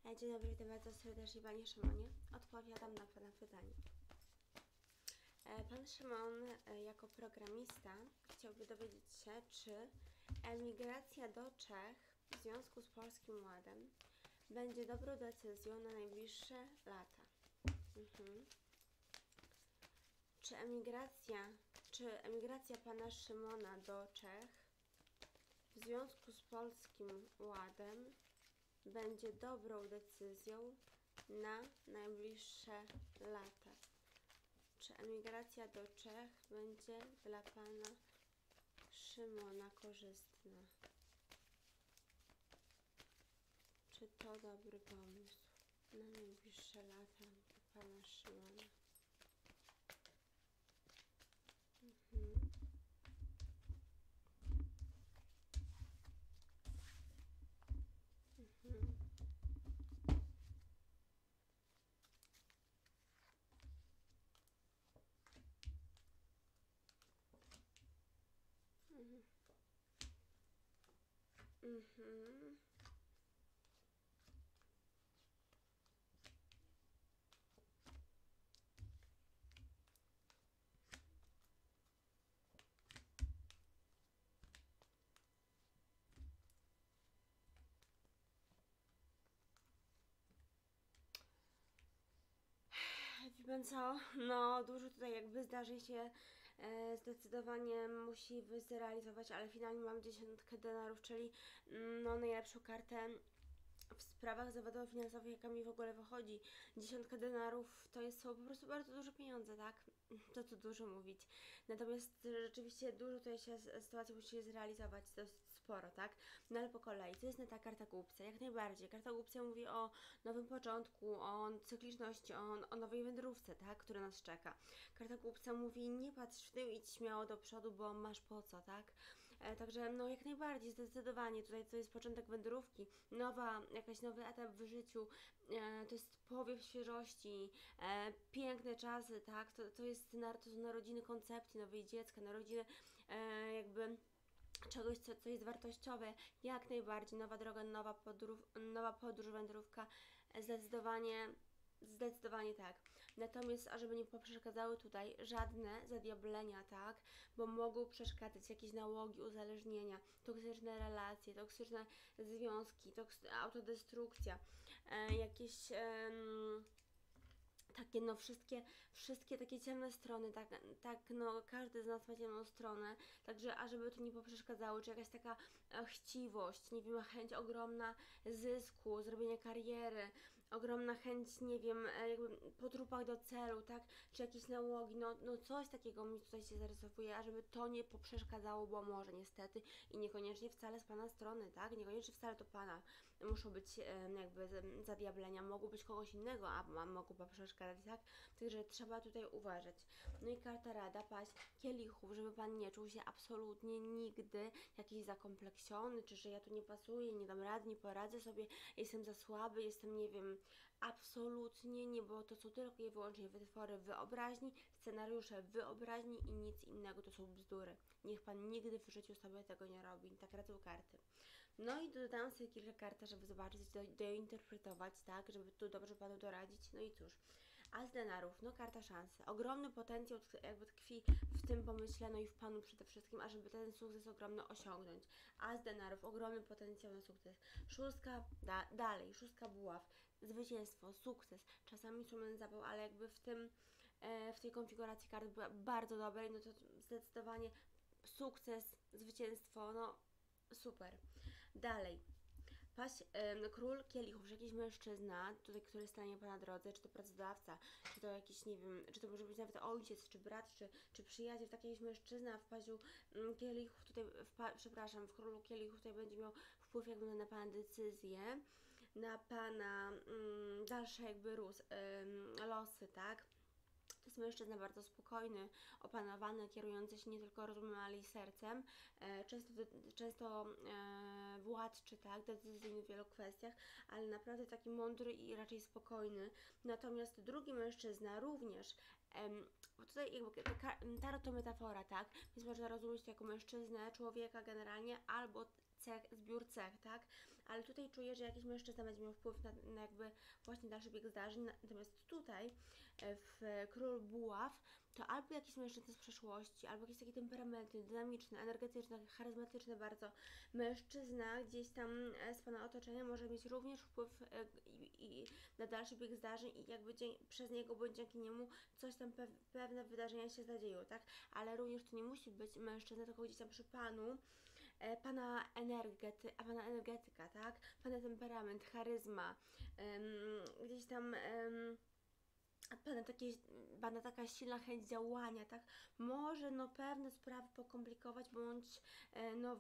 Dzień dobry, witam bardzo serdecznie Panie Szymonie. Odpowiadam na Pana pytanie. Pan Szymon jako programista chciałby dowiedzieć się, czy emigracja do Czech w związku z Polskim Ładem będzie dobrą decyzją na najbliższe lata. Czy emigracja Pana Szymona do Czech w związku z Polskim Ładem będzie dobrą decyzją na najbliższe lata? Czy emigracja do Czech będzie dla Pana Szymona korzystna? Czy to dobry pomysł na najbliższe lata dla Pana Szymona? Wie Pan co? No, dużo tutaj jakby zdarzeń się zdecydowanie musi zrealizować, ale finalnie mam 10 denarów, czyli no najlepszą kartę w sprawach zawodowo-finansowych, jaka mi w ogóle wychodzi. 10 denarów to są po prostu bardzo duże pieniądze, tak? To tu dużo mówić. Natomiast rzeczywiście dużo tutaj się sytuacji musi się zrealizować, dość sporo, tak? No ale po kolei, to jest ta karta głupca, jak najbardziej. Karta głupca mówi o nowym początku, o cykliczności, o nowej wędrówce, tak? Która nas czeka. Karta głupca mówi, nie patrz w tył, idź śmiało do przodu, bo masz po co, tak? Także no jak najbardziej, zdecydowanie tutaj to jest początek wędrówki, jakiś nowy etap w życiu, to jest powiew świeżości, piękne czasy, tak? To są narodziny koncepcji nowej dziecka, narodziny jakby czegoś, co jest wartościowe, jak najbardziej, nowa droga, nowa podróż, wędrówka, zdecydowanie tak. Natomiast, ażeby nie poprzeszkadzały tutaj żadne zadiablenia, tak? Bo mogą przeszkadzać jakieś nałogi, uzależnienia, toksyczne relacje, toksyczne związki, autodestrukcja, jakieś takie, no wszystkie takie ciemne strony, tak, no każdy z nas ma ciemną stronę, także ażeby to nie poprzeszkadzało, czy jakaś taka chciwość, nie wiem, chęć ogromna zysku, zrobienia kariery, ogromna chęć, nie wiem, jakby po trupach do celu, tak, czy jakieś nałogi, no coś takiego mi tutaj się zarysowuje, ażeby to nie poprzeszkadzało, bo może niestety i niekoniecznie wcale z Pana strony, tak, niekoniecznie wcale to Pana muszą być jakby zadiablenia, mogą być kogoś innego, a mogą poprzeszkadzać, tak? Także trzeba tutaj uważać. No i karta rada, paść kielichów, żeby Pan nie czuł się absolutnie nigdy jakiś zakompleksiony, czy że ja tu nie pasuję, nie dam rady, nie poradzę sobie, jestem za słaby, jestem, nie wiem, absolutnie nie, bo to są tylko i wyłącznie wytwory wyobraźni, scenariusze wyobraźni i nic innego, to są bzdury. Niech Pan nigdy w życiu sobie tego nie robi. Tak radzą karty. No i dodałam sobie kilka kart, żeby zobaczyć, dointerpretować, tak, żeby tu dobrze Panu doradzić. No i cóż, As denarów, no karta szansy. Ogromny potencjał jakby tkwi w tym pomyśle, no i w Panu przede wszystkim, ażeby ten sukces ogromny osiągnąć. As denarów, ogromny potencjał na sukces. Szóstka, dalej, szóstka buław, zwycięstwo, sukces. Czasami instrument zapał, ale jakby w tej konfiguracji kart była bardzo dobrej, no to zdecydowanie sukces, zwycięstwo, no super. Dalej. Król kielichów, że jakiś mężczyzna, tutaj, który stanie Pana drodze, czy to pracodawca, czy to jakiś, nie wiem, czy to może być nawet ojciec, czy brat, czy przyjaciel, taki jakiś mężczyzna w paźu kielichów, tutaj, w królu kielichów tutaj będzie miał wpływ jakby na Pana decyzje, na Pana dalsze jakby losy, tak? To jest mężczyzna bardzo spokojny, opanowany, kierujący się nie tylko rozumem, ale i sercem, często władczy, tak, decyzyjny w wielu kwestiach, ale naprawdę taki mądry i raczej spokojny. Natomiast drugi mężczyzna również, bo tutaj jakby tarot to metafora, tak, więc można rozumieć to jako mężczyznę, człowieka generalnie, albo zbiór cech, tak? Ale tutaj czuję, że jakiś mężczyzna będzie miał wpływ na jakby właśnie dalszy bieg zdarzeń, natomiast tutaj w Król Buław to albo jakiś mężczyzna z przeszłości, albo jakiś taki temperamentny, dynamiczny, energetyczny, charyzmatyczny bardzo mężczyzna gdzieś tam z Pana otoczenia może mieć również wpływ i na dalszy bieg zdarzeń i jakby przez niego bądź dzięki niemu coś tam pewne wydarzenia się zadzieją, tak? Ale również to nie musi być mężczyzna, tylko gdzieś tam przy Panu pana energetyka, tak? Pana temperament, charyzma, gdzieś tam pana taka silna chęć działania, tak? Może no pewne sprawy pokomplikować, bądź no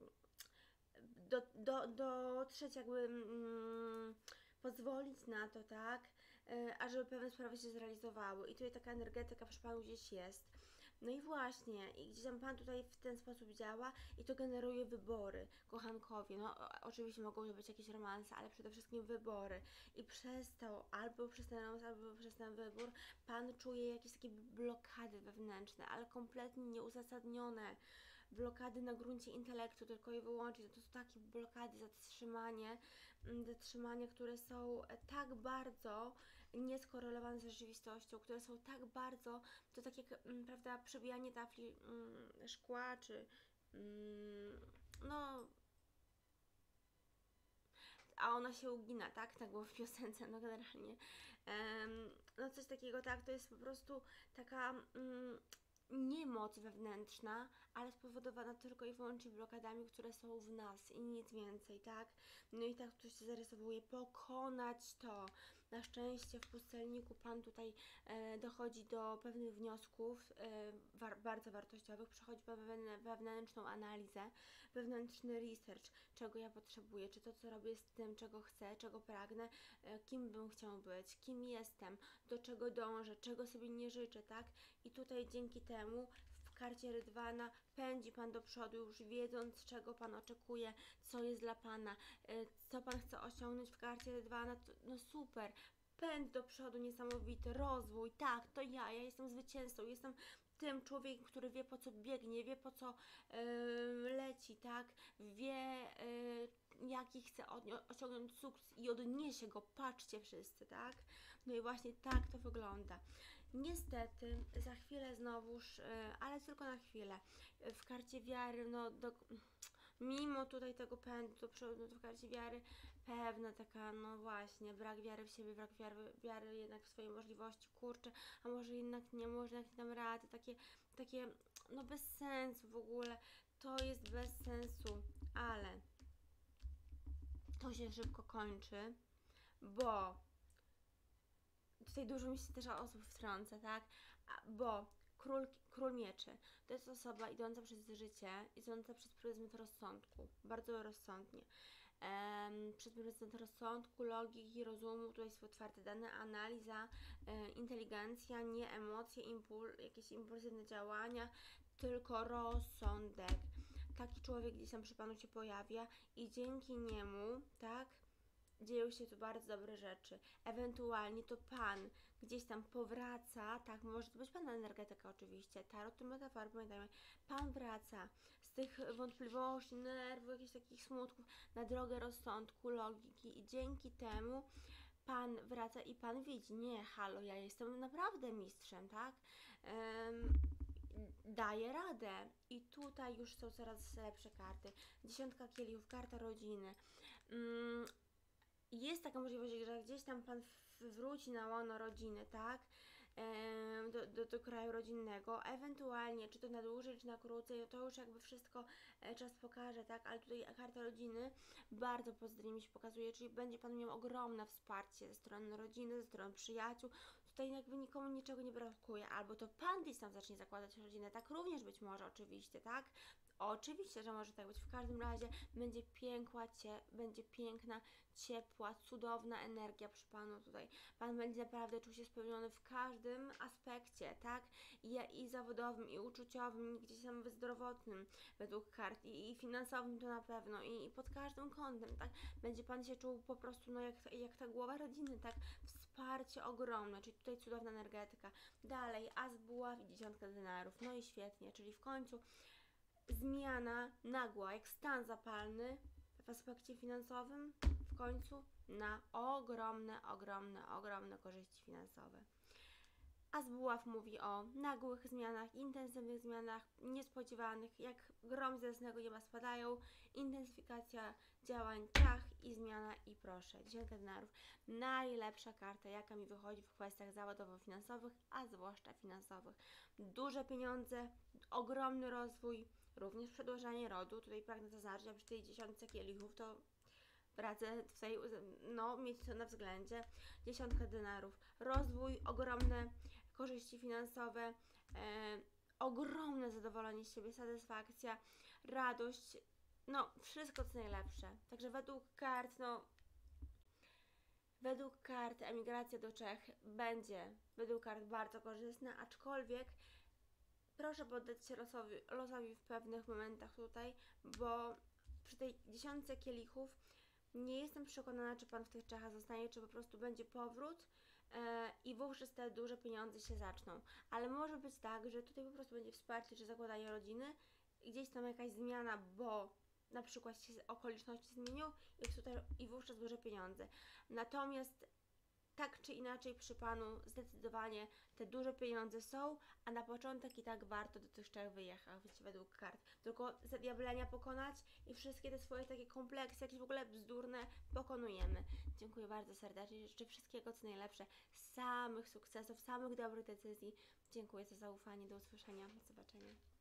dotrzeć jakby pozwolić na to, tak? Ażeby pewne sprawy się zrealizowały. I tutaj taka energetyka przy Panu gdzieś jest. No i właśnie, i gdzieś tam Pan tutaj w ten sposób działa i to generuje wybory, kochankowie. No oczywiście mogą to być jakieś romanse, ale przede wszystkim wybory. I przez to, albo przez ten romans, albo przez ten wybór, Pan czuje jakieś takie blokady wewnętrzne, ale kompletnie nieuzasadnione. Blokady na gruncie intelektu tylko i wyłącznie. To są takie blokady, zatrzymania, które są tak bardzo nieskorelowane z rzeczywistością, które są tak bardzo, to tak jak, prawda, przebijanie tafli szkła, czy no, a ona się ugina, tak? Tak było w piosence, no generalnie. No coś takiego, tak, to jest po prostu taka niemoc wewnętrzna, ale spowodowana tylko i wyłącznie blokadami, które są w nas i nic więcej, tak? No i tak tu się zarysowuje, pokonać to. Na szczęście w pustelniku Pan tutaj dochodzi do pewnych wniosków bardzo wartościowych, przechodzi wewnętrzną analizę, wewnętrzny research, czego ja potrzebuję, czy to, co robię, z tym, czego chcę, czego pragnę, kim bym chciał być, kim jestem, do czego dążę, czego sobie nie życzę, tak? I tutaj dzięki temu w karcie Rydwana pędzi Pan do przodu, już wiedząc, czego Pan oczekuje, co jest dla Pana, co Pan chce osiągnąć w karcie Rydwana, no super, pęd do przodu niesamowity, rozwój, tak, to ja jestem zwycięzcą, jestem tym człowiekiem, który wie, po co biegnie, wie, po co leci, tak, wie, jaki chce osiągnąć sukces i odniesie go, patrzcie wszyscy, tak, no i właśnie tak to wygląda. Niestety, za chwilę znowuż, ale tylko na chwilę, w karcie wiary, no mimo tutaj tego pędu do przodu, w karcie wiary, pewna taka, no właśnie, brak wiary w siebie, brak wiary jednak w swoje możliwości, kurczę, a może jednak nie, może jednak nie dam rady, takie, no bez sensu w ogóle, to jest bez sensu, ale to się szybko kończy, bo tutaj dużo mi się też osób wtrąca, tak? Bo król mieczy to jest osoba idąca przez życie, idąca przez pryzmat rozsądku, bardzo rozsądnie. Przez pryzmat rozsądku, logiki, rozumu, tutaj są otwarte dane, analiza, inteligencja, nie emocje, jakieś impulsywne działania, tylko rozsądek. Taki człowiek gdzieś tam przy Panu się pojawia i dzięki niemu, tak, dzieją się tu bardzo dobre rzeczy. Ewentualnie to Pan gdzieś tam powraca, tak, może to być Pana energetyka oczywiście, tarot to metafora, pamiętajmy, Pan wraca z tych wątpliwości, nerwów, jakichś takich smutków na drogę rozsądku, logiki i dzięki temu Pan wraca i Pan widzi, nie, halo, ja jestem naprawdę mistrzem, tak? Daję radę i tutaj już są coraz lepsze karty. 10 kielichów, karta rodziny. Jest taka możliwość, że gdzieś tam Pan wróci na łono rodziny, tak? Do kraju rodzinnego, ewentualnie, czy to na dłużej, czy na krócej, to już jakby wszystko czas pokaże, tak? Ale tutaj karta rodziny bardzo pozytywnie mi się pokazuje, czyli będzie Pan miał ogromne wsparcie ze strony rodziny, ze strony przyjaciół, tutaj jakby nikomu niczego nie brakuje, albo to Pan gdzieś tam zacznie zakładać rodzinę, tak również być może oczywiście, tak? Oczywiście, że może tak być. W każdym razie będzie piękna, ciepła, cudowna energia przy Panu tutaj. Pan będzie naprawdę czuł się spełniony w każdym aspekcie, tak? I zawodowym, i uczuciowym, i gdzieś tam zdrowotnym według kart, i finansowym to na pewno, i pod każdym kątem, tak? Będzie Pan się czuł po prostu, no jak ta głowa rodziny, tak? Wsparcie ogromne, czyli tutaj cudowna energetyka. Dalej, as buław i 10 denarów, no i świetnie, czyli w końcu zmiana nagła, jak stan zapalny w aspekcie finansowym w końcu na ogromne korzyści finansowe. As buław mówi o nagłych zmianach, intensywnych zmianach, niespodziewanych, jak grom z jasnego nieba spadają, intensyfikacja działań, ciach i zmiana i proszę. 10 denarów. Najlepsza karta, jaka mi wychodzi w kwestiach zawodowo-finansowych, a zwłaszcza finansowych. Duże pieniądze, ogromny rozwój, również przedłużanie rodu. Tutaj pragnę zaznaczyć, a przy tej 10 kielichów to radzę tutaj mieć to na względzie. 10 denarów. Rozwój, ogromne korzyści finansowe, ogromne zadowolenie z siebie, satysfakcja, radość, wszystko co najlepsze. Także według kart emigracja do Czech będzie według kart bardzo korzystna, aczkolwiek proszę poddać się losowi w pewnych momentach tutaj, bo przy tej 10 kielichów nie jestem przekonana, czy Pan w tych Czechach zostanie, czy po prostu będzie powrót i wówczas te duże pieniądze się zaczną. Ale może być tak, że tutaj po prostu będzie wsparcie, czy zakładanie rodziny, gdzieś tam jakaś zmiana, bo na przykład się okoliczności zmienią i wówczas duże pieniądze. Natomiast tak czy inaczej przy Panu zdecydowanie te duże pieniądze są, a na początek i tak warto do tych Czech wyjechać według kart. Tylko zadiablenia pokonać i wszystkie te swoje takie kompleksy, jakieś w ogóle bzdurne pokonujemy. Dziękuję bardzo serdecznie, życzę wszystkiego co najlepsze, samych sukcesów, samych dobrych decyzji. Dziękuję za zaufanie, do usłyszenia, do zobaczenia.